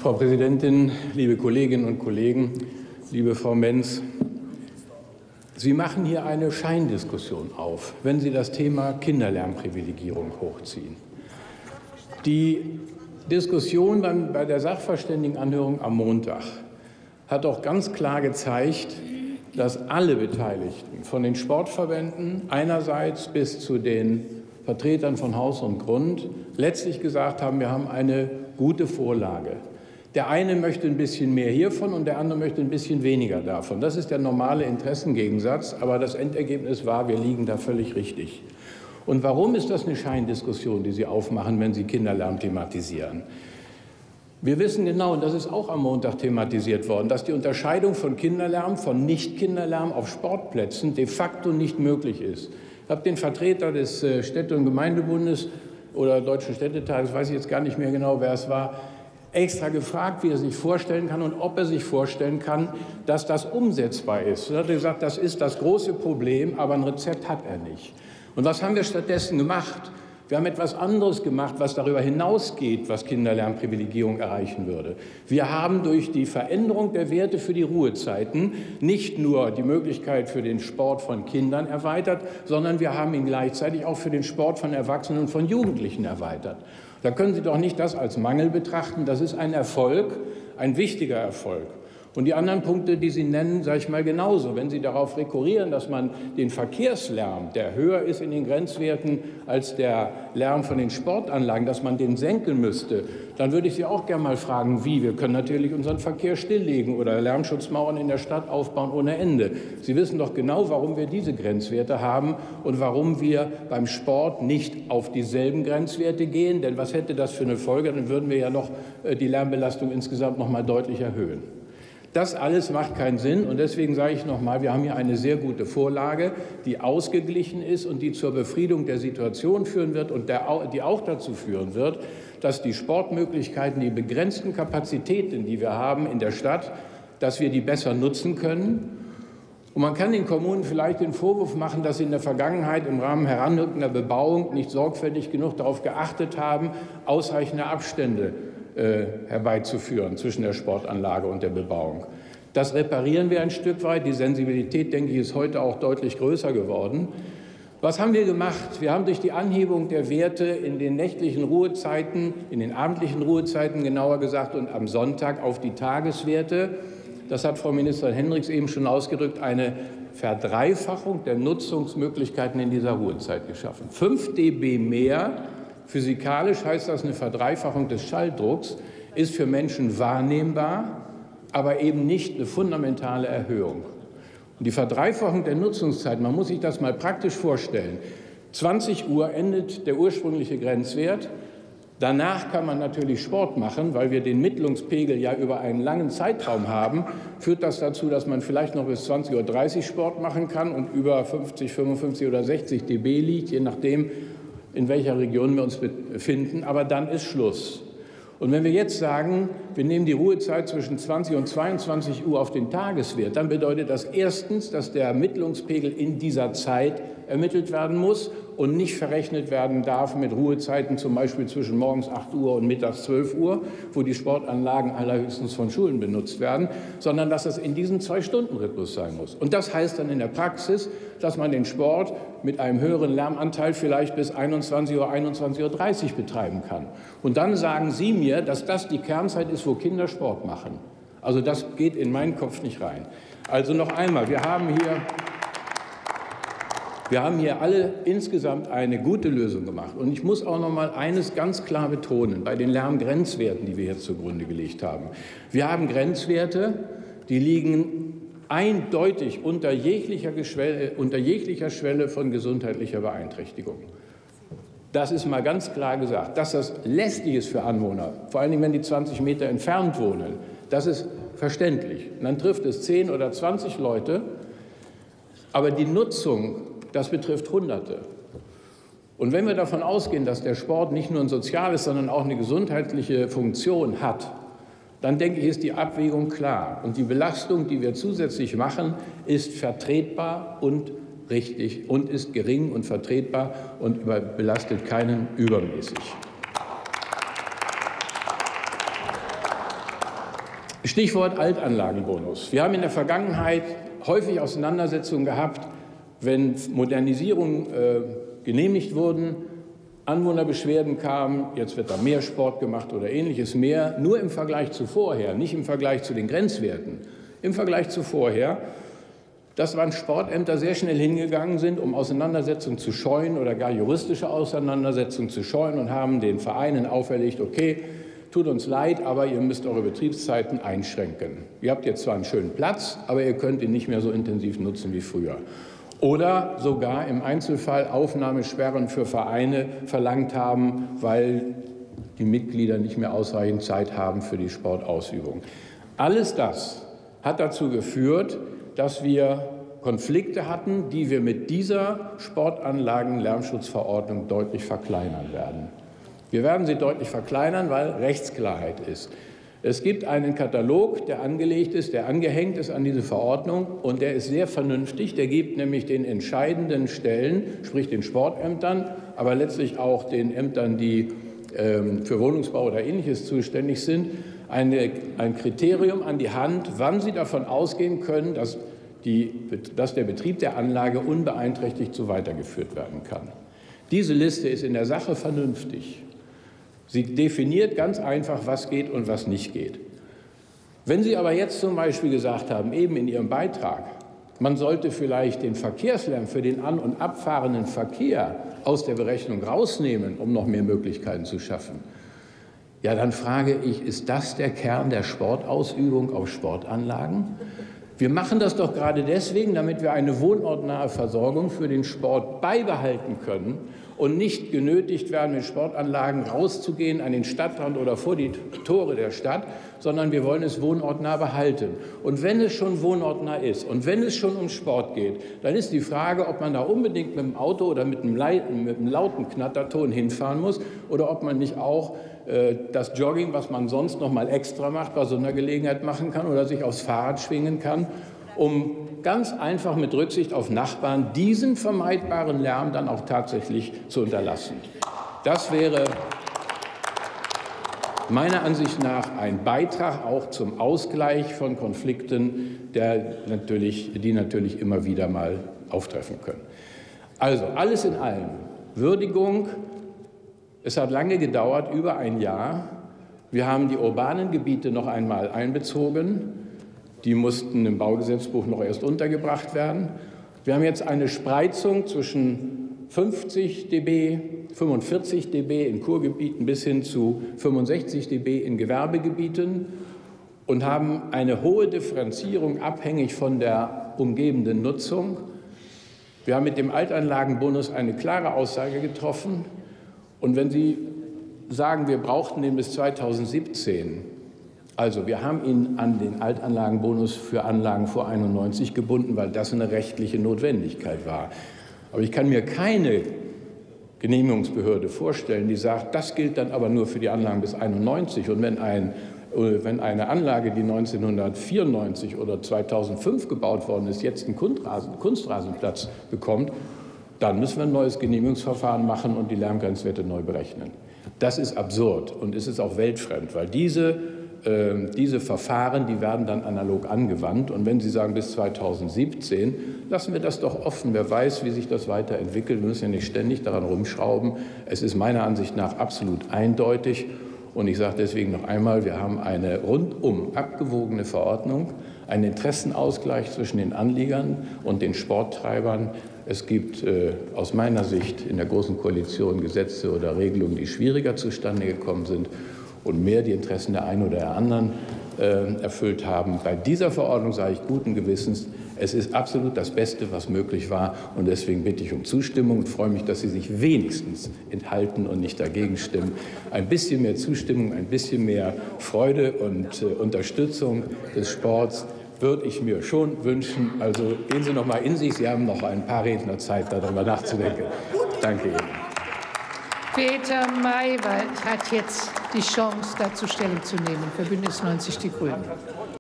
Frau Präsidentin, liebe Kolleginnen und Kollegen, liebe Frau Menz, Sie machen hier eine Scheindiskussion auf, wenn Sie das Thema Kinderlärmprivilegierung hochziehen. Die Diskussion bei der Sachverständigenanhörung am Montag hat doch ganz klar gezeigt, dass alle Beteiligten, von den Sportverbänden einerseits bis zu den Vertretern von Haus und Grund, letztlich gesagt haben, wir haben eine gute Vorlage. Der eine möchte ein bisschen mehr hiervon und der andere möchte ein bisschen weniger davon. Das ist der normale Interessengegensatz, aber das Endergebnis war, wir liegen da völlig richtig. Und warum ist das eine Scheindiskussion, die Sie aufmachen, wenn Sie Kinderlärm thematisieren? Wir wissen genau, und das ist auch am Montag thematisiert worden, dass die Unterscheidung von Kinderlärm, von Nicht-Kinderlärm auf Sportplätzen de facto nicht möglich ist. Ich habe den Vertreter des Städte- und Gemeindebundes oder Deutschen Städtetages, weiß ich jetzt gar nicht mehr genau, wer es war, extra gefragt, wie er sich vorstellen kann und ob er sich vorstellen kann, dass das umsetzbar ist. Er hat gesagt, das ist das große Problem, aber ein Rezept hat er nicht. Und was haben wir stattdessen gemacht? Wir haben etwas anderes gemacht, was darüber hinausgeht, was Kinderlärmprivilegierung erreichen würde. Wir haben durch die Veränderung der Werte für die Ruhezeiten nicht nur die Möglichkeit für den Sport von Kindern erweitert, sondern wir haben ihn gleichzeitig auch für den Sport von Erwachsenen und von Jugendlichen erweitert. Da können Sie doch nicht das als Mangel betrachten. Das ist ein Erfolg, ein wichtiger Erfolg. Und die anderen Punkte, die Sie nennen, sage ich mal genauso. Wenn Sie darauf rekurrieren, dass man den Verkehrslärm, der höher ist in den Grenzwerten als der Lärm von den Sportanlagen, dass man den senken müsste, dann würde ich Sie auch gerne mal fragen, wie. Wir können natürlich unseren Verkehr stilllegen oder Lärmschutzmauern in der Stadt aufbauen ohne Ende. Sie wissen doch genau, warum wir diese Grenzwerte haben und warum wir beim Sport nicht auf dieselben Grenzwerte gehen. Denn was hätte das für eine Folge? Dann würden wir ja noch die Lärmbelastung insgesamt noch mal deutlich erhöhen. Das alles macht keinen Sinn, und deswegen sage ich noch mal, wir haben hier eine sehr gute Vorlage, die ausgeglichen ist und die zur Befriedung der Situation führen wird und die auch dazu führen wird, dass die Sportmöglichkeiten, die begrenzten Kapazitäten, die wir haben in der Stadt, dass wir die besser nutzen können. Und man kann den Kommunen vielleicht den Vorwurf machen, dass sie in der Vergangenheit im Rahmen heranrückender Bebauung nicht sorgfältig genug darauf geachtet haben, ausreichende Abstände herbeizuführen zwischen der Sportanlage und der Bebauung. Das reparieren wir ein Stück weit. Die Sensibilität, denke ich, ist heute auch deutlich größer geworden. Was haben wir gemacht? Wir haben durch die Anhebung der Werte in den nächtlichen Ruhezeiten, in den abendlichen Ruhezeiten genauer gesagt und am Sonntag auf die Tageswerte, das hat Frau Ministerin Hendricks eben schon ausgedrückt, eine Verdreifachung der Nutzungsmöglichkeiten in dieser Ruhezeit geschaffen. 5 dB mehr. Physikalisch heißt das, eine Verdreifachung des Schalldrucks ist für Menschen wahrnehmbar, aber eben nicht eine fundamentale Erhöhung. Und die Verdreifachung der Nutzungszeit, man muss sich das mal praktisch vorstellen. 20 Uhr endet der ursprüngliche Grenzwert. Danach kann man natürlich Sport machen, weil wir den Mittlungspegel ja über einen langen Zeitraum haben. Führt das dazu, dass man vielleicht noch bis 20:30 Uhr Sport machen kann und über 50, 55 oder 60 dB liegt, je nachdem, in welcher Region wir uns befinden, aber dann ist Schluss. Und wenn wir jetzt sagen, wir nehmen die Ruhezeit zwischen 20 und 22 Uhr auf den Tageswert, dann bedeutet das erstens, dass der Ermittlungspegel in dieser Zeit ermittelt werden muss und nicht verrechnet werden darf mit Ruhezeiten zum Beispiel zwischen morgens 8 Uhr und mittags 12 Uhr, wo die Sportanlagen allerhöchstens von Schulen benutzt werden, sondern dass es in diesem 2-Stunden-Rhythmus sein muss. Und das heißt dann in der Praxis, dass man den Sport mit einem höheren Lärmanteil vielleicht bis 21 Uhr, 21:30 Uhr betreiben kann. Und dann sagen Sie mir, dass das die Kernzeit ist, wo Kinder Sport machen. Also das geht in meinen Kopf nicht rein. Also noch einmal, wir haben hier alle insgesamt eine gute Lösung gemacht. Und ich muss auch noch mal eines ganz klar betonen, bei den Lärmgrenzwerten, die wir jetzt zugrunde gelegt haben. Wir haben Grenzwerte, die liegen eindeutig unter jeglicher Schwelle von gesundheitlicher Beeinträchtigung. Das ist mal ganz klar gesagt. Dass das lästig ist für Anwohner, vor allen Dingen, wenn die 20 Meter entfernt wohnen, das ist verständlich. Und dann trifft es 10 oder 20 Leute, aber die Nutzung, das betrifft Hunderte. Und wenn wir davon ausgehen, dass der Sport nicht nur ein soziales, sondern auch eine gesundheitliche Funktion hat, dann denke ich, ist die Abwägung klar. Und die Belastung, die wir zusätzlich machen, ist vertretbar und richtig und ist gering und vertretbar und belastet keinen übermäßig. Stichwort Altanlagenbonus. Wir haben in der Vergangenheit häufig Auseinandersetzungen gehabt, wenn Modernisierungen genehmigt wurden, Anwohnerbeschwerden kamen, jetzt wird da mehr Sport gemacht oder Ähnliches mehr, nur im Vergleich zu vorher, nicht im Vergleich zu den Grenzwerten, im Vergleich zu vorher, dass wann Sportämter sehr schnell hingegangen sind, um Auseinandersetzungen zu scheuen oder gar juristische Auseinandersetzungen zu scheuen und haben den Vereinen auferlegt, okay, tut uns leid, aber ihr müsst eure Betriebszeiten einschränken. Ihr habt jetzt zwar einen schönen Platz, aber ihr könnt ihn nicht mehr so intensiv nutzen wie früher. Oder sogar im Einzelfall Aufnahmesperren für Vereine verlangt haben, weil die Mitglieder nicht mehr ausreichend Zeit haben für die Sportausübung. Alles das hat dazu geführt, dass wir Konflikte hatten, die wir mit dieser Sportanlagen-Lärmschutzverordnung deutlich verkleinern werden. Wir werden sie deutlich verkleinern, weil Rechtsklarheit ist. Es gibt einen Katalog, der angelegt ist, der angehängt ist an diese Verordnung, und der ist sehr vernünftig. Der gibt nämlich den entscheidenden Stellen, sprich den Sportämtern, aber letztlich auch den Ämtern, die für Wohnungsbau oder Ähnliches zuständig sind, ein Kriterium an die Hand, wann sie davon ausgehen können, dass der Betrieb der Anlage unbeeinträchtigt so weitergeführt werden kann. Diese Liste ist in der Sache vernünftig. Sie definiert ganz einfach, was geht und was nicht geht. Wenn Sie aber jetzt zum Beispiel gesagt haben, eben in Ihrem Beitrag, man sollte vielleicht den Verkehrslärm für den an- und abfahrenden Verkehr aus der Berechnung rausnehmen, um noch mehr Möglichkeiten zu schaffen, ja, dann frage ich, ist das der Kern der Sportausübung auf Sportanlagen? Wir machen das doch gerade deswegen, damit wir eine wohnortnahe Versorgung für den Sport beibehalten können und nicht genötigt werden, mit Sportanlagen rauszugehen an den Stadtrand oder vor die Tore der Stadt, sondern wir wollen es wohnortnah behalten. Und wenn es schon wohnortnah ist und wenn es schon um Sport geht, dann ist die Frage, ob man da unbedingt mit dem Auto oder mit einem lauten Knatterton hinfahren muss oder ob man nicht auch das Jogging, was man sonst noch mal extra macht, bei so einer Gelegenheit machen kann oder sich aufs Fahrrad schwingen kann, um ganz einfach mit Rücksicht auf Nachbarn diesen vermeidbaren Lärm dann auch tatsächlich zu unterlassen. Das wäre meiner Ansicht nach ein Beitrag auch zum Ausgleich von Konflikten, die natürlich immer wieder mal auftreffen können. Also alles in allem Würdigung. Es hat lange gedauert, über ein Jahr. Wir haben die urbanen Gebiete noch einmal einbezogen. Die mussten im Baugesetzbuch noch erst untergebracht werden. Wir haben jetzt eine Spreizung zwischen 50 dB, 45 dB in Kurgebieten bis hin zu 65 dB in Gewerbegebieten und haben eine hohe Differenzierung abhängig von der umgebenden Nutzung. Wir haben mit dem Altanlagenbonus eine klare Aussage getroffen. Und wenn Sie sagen, wir brauchten den bis 2017, also wir haben ihn an den Altanlagenbonus für Anlagen vor 91 gebunden, weil das eine rechtliche Notwendigkeit war. Aber ich kann mir keine Genehmigungsbehörde vorstellen, die sagt, das gilt dann aber nur für die Anlagen bis 91. Und wenn eine Anlage, die 1994 oder 2005 gebaut worden ist, jetzt einen Kunstrasenplatz bekommt, dann müssen wir ein neues Genehmigungsverfahren machen und die Lärmgrenzwerte neu berechnen. Das ist absurd und es ist auch weltfremd, weil diese Verfahren, die werden dann analog angewandt. Und wenn Sie sagen, bis 2017, lassen wir das doch offen. Wer weiß, wie sich das weiterentwickelt. Wir müssen ja nicht ständig daran rumschrauben. Es ist meiner Ansicht nach absolut eindeutig. Und ich sage deswegen noch einmal, wir haben eine rundum abgewogene Verordnung, einen Interessenausgleich zwischen den Anliegern und den Sporttreibern. Es gibt aus meiner Sicht in der Großen Koalition Gesetze oder Regelungen, die schwieriger zustande gekommen sind und mehr die Interessen der einen oder der anderen erfüllt haben. Bei dieser Verordnung sage ich guten Gewissens, es ist absolut das Beste, was möglich war. Und deswegen bitte ich um Zustimmung und freue mich, dass Sie sich wenigstens enthalten und nicht dagegen stimmen. Ein bisschen mehr Zustimmung, ein bisschen mehr Freude und Unterstützung des Sports würde ich mir schon wünschen. Also gehen Sie noch mal in sich. Sie haben noch ein paar Redner Zeit, darüber nachzudenken. Danke Ihnen. Peter Maywald hat jetzt die Chance, dazu Stellung zu nehmen für Bündnis 90 Die Grünen.